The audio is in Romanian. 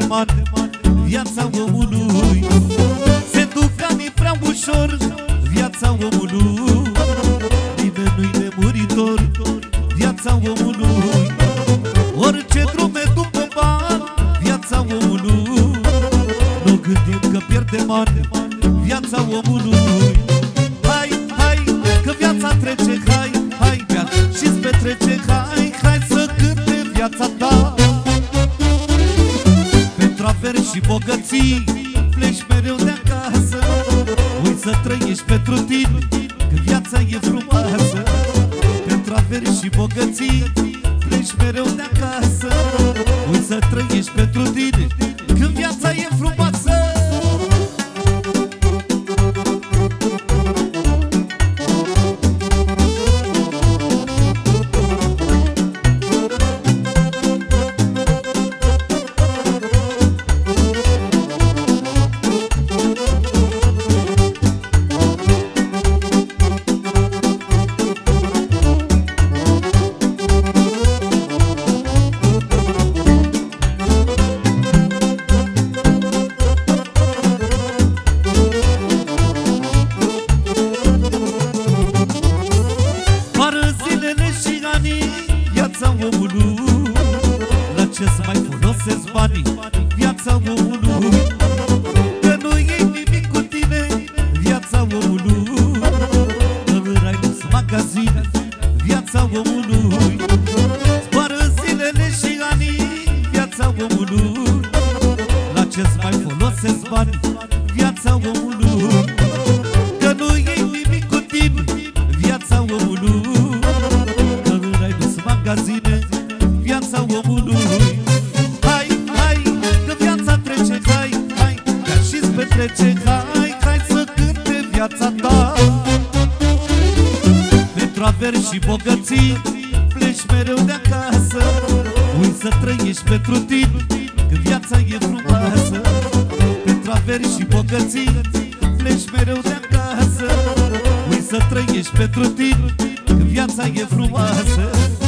mare, viața omului. Se duc anii prea ușor, viața omului. Nimeni nu-i nemuritor, viața omului. Orice drume după bani, viața omului. Nu gândim că pierdem ani, viața omului. Hai, hai, că viața trece, hai, hai, viața și-ți petrece, hai, hai să cânte viața ta. Pentru averi și bogății pleci mereu de acasă. Ui să trăiești pentru tine, că viața e frumoasă. Pentru averi și bogății pleci mereu de acasă. Ui să trăiești pentru tine, că viața e frumoasă. Viața omului, la ce să mai folosesc banii? Viața omului, că nu iei nimic cu tine. Viața omului, că îi dus magazine. Viața omului, zboară zilele și anii. Viața omului, la ce să mai folosesc banii? Viața omului, că nu iei nimic cu tine. Viața omului, magazine, viața omului. Hai, hai, că viața trece, hai, hai, ca și-ți petrece, hai, hai să cânte viața ta. Pentru averi și bogății pleci mereu de acasă. Ui să trăiești pentru tine, că viața e frumoasă. Pentru averi și bogății pleci mereu de acasă. Ui să trăiești pentru tine, că viața e frumoasă.